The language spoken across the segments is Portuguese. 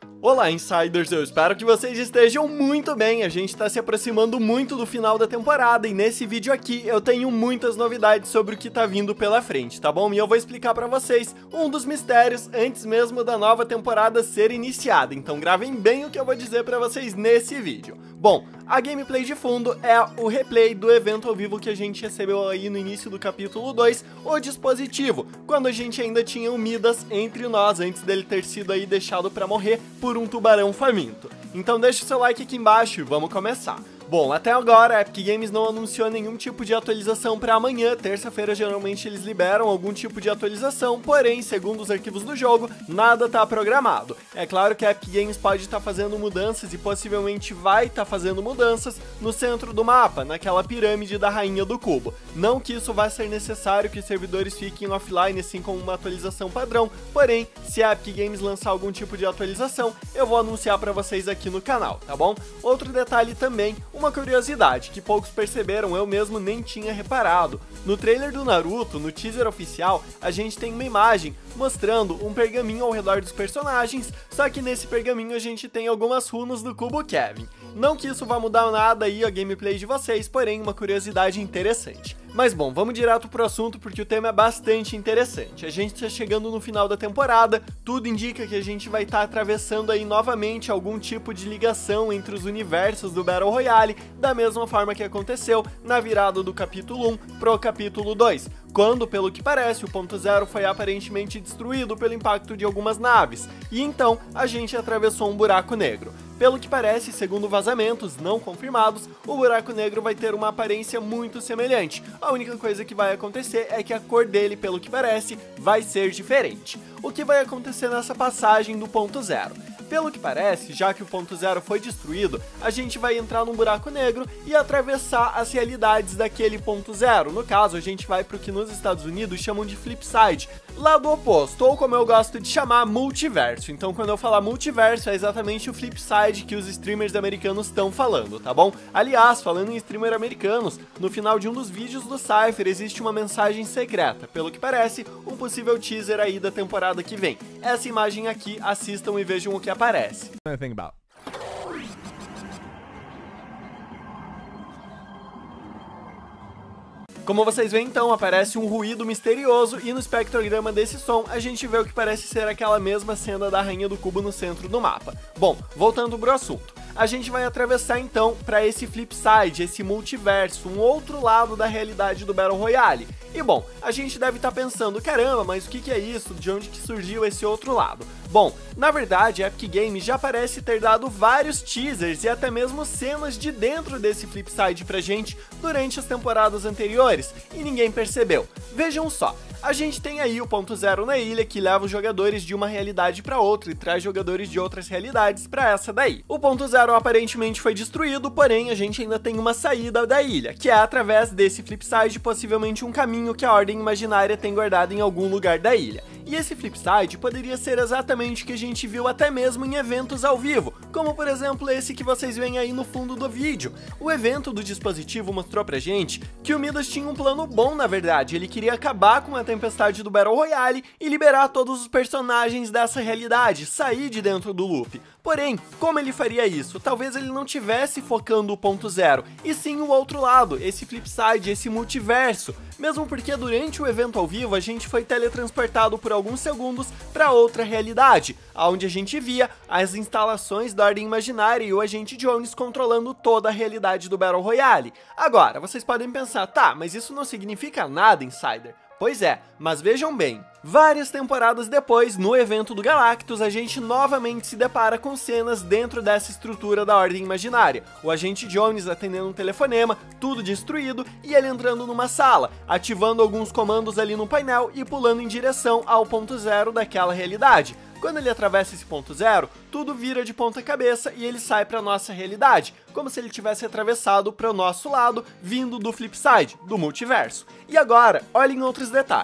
Olá, Insiders! Eu espero que vocês estejam muito bem. A gente está se aproximando muito do final da temporada e nesse vídeo aqui eu tenho muitas novidades sobre o que tá vindo pela frente, tá bom? E eu vou explicar pra vocês um dos mistérios antes mesmo da nova temporada ser iniciada. Então gravem bem o que eu vou dizer pra vocês nesse vídeo. Bom, a gameplay de fundo é o replay do evento ao vivo que a gente recebeu aí no início do capítulo 2, o dispositivo, quando a gente ainda tinha o Midas entre nós, antes dele ter sido aí deixado pra morrer por um tubarão faminto. Então deixa o seu like aqui embaixo e vamos começar. Bom, até agora a Epic Games não anunciou nenhum tipo de atualização para amanhã, terça-feira geralmente eles liberam algum tipo de atualização, porém, segundo os arquivos do jogo, nada tá programado. É claro que a Epic Games pode estar fazendo mudanças e possivelmente vai estar fazendo mudanças no centro do mapa, naquela pirâmide da Rainha do Cubo. Não que isso vá ser necessário que os servidores fiquem offline assim como uma atualização padrão, porém, se a Epic Games lançar algum tipo de atualização, eu vou anunciar para vocês aqui no canal, tá bom? Outro detalhe também, uma curiosidade que poucos perceberam, eu mesmo nem tinha reparado. No trailer do Naruto, no teaser oficial, a gente tem uma imagem mostrando um pergaminho ao redor dos personagens, só que nesse pergaminho a gente tem algumas runas do Cubo Kevin. Não que isso vá mudar nada aí a gameplay de vocês, porém uma curiosidade interessante. Mas bom, vamos direto pro assunto porque o tema é bastante interessante. A gente está chegando no final da temporada, tudo indica que a gente vai estar atravessando aí novamente algum tipo de ligação entre os universos do Battle Royale, da mesma forma que aconteceu na virada do capítulo 1 pro capítulo 2, quando, pelo que parece, o ponto zero foi aparentemente destruído pelo impacto de algumas naves, e então a gente atravessou um buraco negro. Pelo que parece, segundo vazamentos não confirmados, o buraco negro vai ter uma aparência muito semelhante. A única coisa que vai acontecer é que a cor dele, pelo que parece, vai ser diferente. O que vai acontecer nessa passagem do ponto zero? Pelo que parece, já que o ponto zero foi destruído, a gente vai entrar num buraco negro e atravessar as realidades daquele ponto zero. No caso, a gente vai para o que nos Estados Unidos chamam de flipside, lado oposto, ou como eu gosto de chamar, multiverso. Então quando eu falar multiverso, é exatamente o flipside que os streamers americanos estão falando, tá bom? Aliás, falando em streamer americanos, no final de um dos vídeos do Cypher existe uma mensagem secreta, pelo que parece, um possível teaser aí da temporada que vem. Essa imagem aqui, assistam e vejam o que aparece. Como vocês veem então, aparece um ruído misterioso e no espectrograma desse som a gente vê o que parece ser aquela mesma cena da Rainha do Cubo no centro do mapa. Bom, voltando pro assunto. A gente vai atravessar então para esse flipside, esse multiverso, um outro lado da realidade do Battle Royale. E bom, a gente deve estar pensando, caramba, mas o que é isso? De onde que surgiu esse outro lado? Bom, na verdade a Epic Games já parece ter dado vários teasers e até mesmo cenas de dentro desse flipside pra gente durante as temporadas anteriores, e ninguém percebeu. Vejam só. A gente tem aí o ponto zero na ilha que leva os jogadores de uma realidade para outra e traz jogadores de outras realidades para essa daí. O ponto zero aparentemente foi destruído, porém a gente ainda tem uma saída da ilha, que é através desse flipside, possivelmente um caminho que a Ordem Imaginária tem guardado em algum lugar da ilha. E esse flipside poderia ser exatamente o que a gente viu até mesmo em eventos ao vivo, como por exemplo esse que vocês veem aí no fundo do vídeo. O evento do dispositivo mostrou pra gente que o Midas tinha um plano bom, na verdade. Ele queria acabar com a tempestade do Battle Royale e liberar todos os personagens dessa realidade, sair de dentro do loop. Porém, como ele faria isso? Talvez ele não tivesse focando o ponto zero, e sim o outro lado, esse flipside, esse multiverso. Mesmo porque durante o evento ao vivo a gente foi teletransportado por alguns segundos para outra realidade, onde a gente via as instalações da Ordem Imaginária e o Agente Jones controlando toda a realidade do Battle Royale. Agora, vocês podem pensar, tá, mas isso não significa nada, Insider. Pois é, mas vejam bem, várias temporadas depois, no evento do Galactus, a gente novamente se depara com cenas dentro dessa estrutura da Ordem Imaginária. O Agente Jones atendendo um telefonema, tudo destruído, e ele entrando numa sala, ativando alguns comandos ali no painel e pulando em direção ao ponto zero daquela realidade. Quando ele atravessa esse ponto zero, tudo vira de ponta cabeça e ele sai para nossa realidade, como se ele tivesse atravessado para o nosso lado, vindo do flipside, do multiverso. E agora, olhem outros detalhes.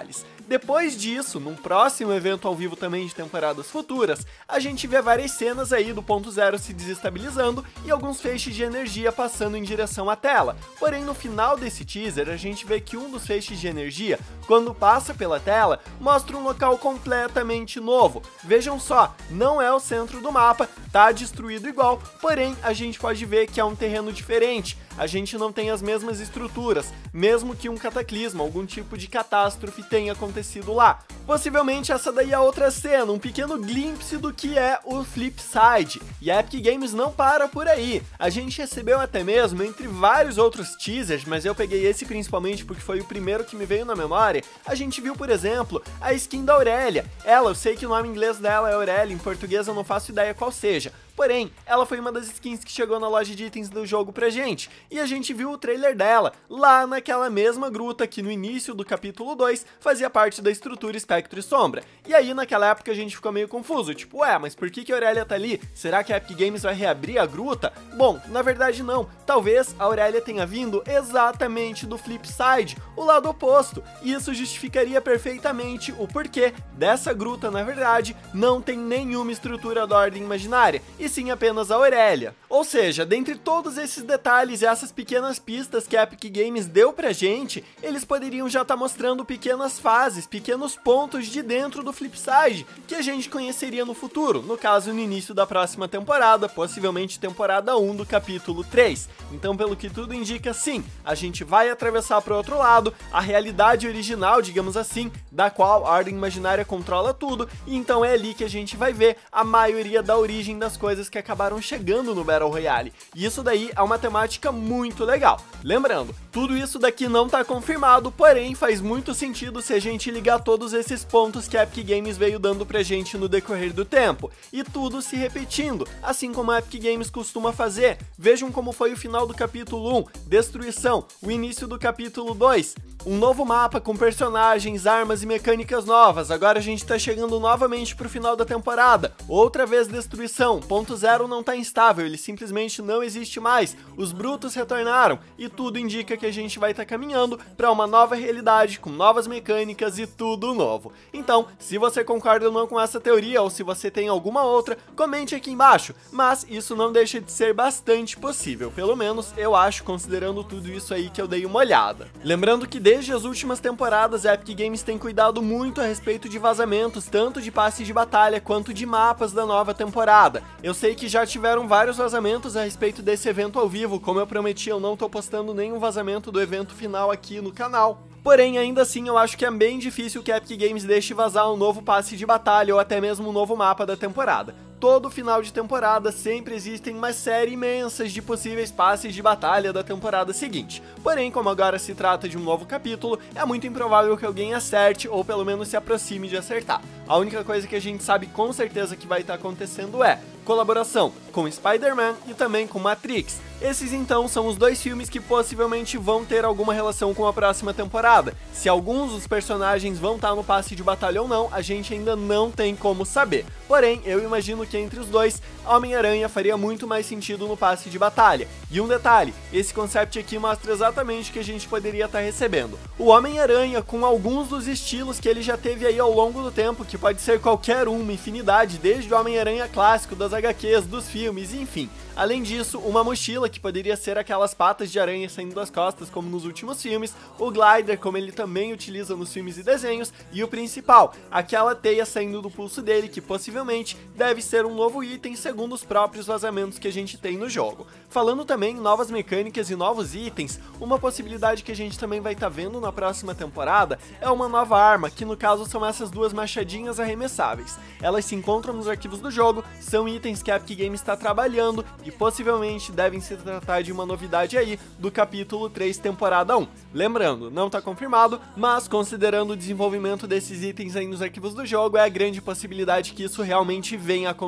Depois disso, num próximo evento ao vivo também de temporadas futuras, a gente vê várias cenas aí do ponto zero se desestabilizando e alguns feixes de energia passando em direção à tela. Porém, no final desse teaser, a gente vê que um dos feixes de energia, quando passa pela tela, mostra um local completamente novo. Vejam só, não é o centro do mapa, tá destruído igual, porém a gente pode ver que é um terreno diferente. A gente não tem as mesmas estruturas, mesmo que um cataclisma, algum tipo de catástrofe tenha acontecido lá. Possivelmente essa daí é outra cena, um pequeno glimpse do que é o Flipside. E a Epic Games não para por aí. A gente recebeu até mesmo, entre vários outros teasers, mas eu peguei esse principalmente porque foi o primeiro que me veio na memória, a gente viu, por exemplo, a skin da Aurélia. Ela, eu sei que o nome inglês dela é Aurélia, em português eu não faço ideia qual seja. Porém, ela foi uma das skins que chegou na loja de itens do jogo pra gente, e a gente viu o trailer dela, lá naquela mesma gruta que no início do capítulo 2 fazia parte da estrutura Espectro e Sombra. E aí naquela época a gente ficou meio confuso, tipo, ué, mas por que a Aurélia tá ali? Será que a Epic Games vai reabrir a gruta? Bom, na verdade não, talvez a Aurélia tenha vindo exatamente do Flipside, o lado oposto, e isso justificaria perfeitamente o porquê dessa gruta, na verdade, não tem nenhuma estrutura da Ordem Imaginária, e sim apenas a Aurélia. Ou seja, dentre todos esses detalhes e essas pequenas pistas que a Epic Games deu pra gente, eles poderiam já estar mostrando pequenas fases, pequenos pontos de dentro do Flipside, que a gente conheceria no futuro, no caso no início da próxima temporada, possivelmente temporada 1 do capítulo 3. Então, pelo que tudo indica, sim, a gente vai atravessar para o outro lado, a realidade original, digamos assim, da qual a Ordem Imaginária controla tudo, e então é ali que a gente vai ver a maioria da origem das coisas que acabaram chegando no Battle Royale. E isso daí é uma temática muito legal. Lembrando, tudo isso daqui não tá confirmado, porém faz muito sentido se a gente ligar todos esses pontos que a Epic Games veio dando pra gente no decorrer do tempo, e tudo se repetindo, assim como a Epic Games costuma fazer. Vejam como foi o final do capítulo 1, destruição, o início do capítulo 2, um novo mapa com personagens, armas e mecânicas novas. Agora a gente tá chegando novamente pro final da temporada, outra vez destruição, ponto zero não tá instável, ele simplesmente não existe mais, os brutos retornaram, e tudo indica que a gente vai estar caminhando para uma nova realidade, com novas mecânicas e tudo novo. Então, se você concorda ou não com essa teoria, ou se você tem alguma outra, comente aqui embaixo, mas isso não deixa de ser bastante possível, pelo menos eu acho, considerando tudo isso aí que eu dei uma olhada. Lembrando que desde as últimas temporadas a Epic Games tem cuidado muito a respeito de vazamentos, tanto de passes de batalha quanto de mapas da nova temporada. Eu sei que já tiveram vários vazamentos a respeito desse evento ao vivo, como eu prometi, eu não tô postando nenhum vazamento do evento final aqui no canal. Porém, ainda assim, eu acho que é bem difícil que a Epic Games deixe vazar um novo passe de batalha ou até mesmo um novo mapa da temporada. Todo final de temporada sempre existem uma série imensa de possíveis passes de batalha da temporada seguinte. Porém, como agora se trata de um novo capítulo, é muito improvável que alguém acerte ou pelo menos se aproxime de acertar. A única coisa que a gente sabe com certeza que vai estar acontecendo é colaboração com Spider-Man e também com Matrix. Esses então são os dois filmes que possivelmente vão ter alguma relação com a próxima temporada. Se alguns dos personagens vão estar no passe de batalha ou não, a gente ainda não tem como saber. Porém, eu imagino que entre os dois, Homem-Aranha faria muito mais sentido no passe de batalha. E um detalhe, esse concept aqui mostra exatamente o que a gente poderia estar recebendo. O Homem-Aranha com alguns dos estilos que ele já teve aí ao longo do tempo, que pode ser qualquer uma infinidade, desde o Homem-Aranha clássico, das HQs, dos filmes, enfim. Além disso, uma mochila que poderia ser aquelas patas de aranha saindo das costas, como nos últimos filmes, o glider, como ele também utiliza nos filmes e desenhos, e o principal, aquela teia saindo do pulso dele, que possivelmente deve ser um novo item segundo os próprios vazamentos que a gente tem no jogo. Falando também em novas mecânicas e novos itens, uma possibilidade que a gente também vai estar vendo na próxima temporada é uma nova arma, que no caso são essas duas machadinhas arremessáveis. Elas se encontram nos arquivos do jogo, são itens que a Epic Games está trabalhando e possivelmente devem se tratar de uma novidade aí do capítulo 3 temporada 1. Lembrando, não está confirmado, mas considerando o desenvolvimento desses itens aí nos arquivos do jogo, é a grande possibilidade que isso realmente venha a acontecer.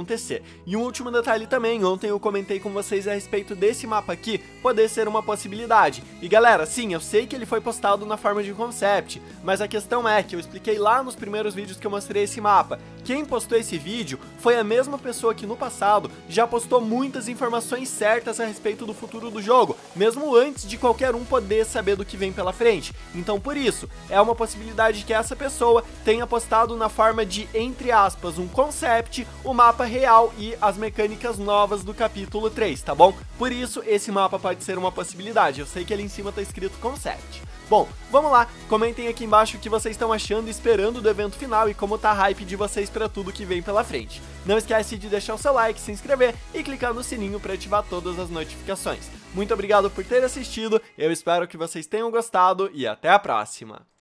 acontecer. E um último detalhe também, ontem eu comentei com vocês a respeito desse mapa aqui poder ser uma possibilidade. E galera, sim, eu sei que ele foi postado na forma de concept, mas a questão é que eu expliquei lá nos primeiros vídeos que eu mostrei esse mapa. Quem postou esse vídeo foi a mesma pessoa que no passado já postou muitas informações certas a respeito do futuro do jogo, mesmo antes de qualquer um poder saber do que vem pela frente. Então por isso, é uma possibilidade que essa pessoa tenha postado na forma de, entre aspas, um concept, o mapa real e as mecânicas novas do capítulo 3, tá bom? Por isso, esse mapa pode ser uma possibilidade. Eu sei que ali em cima tá escrito concept. Bom, vamos lá, comentem aqui embaixo o que vocês estão achando e esperando do evento final e como tá a hype de vocês pra tudo que vem pela frente. Não esquece de deixar o seu like, se inscrever e clicar no sininho para ativar todas as notificações. Muito obrigado por ter assistido, eu espero que vocês tenham gostado e até a próxima!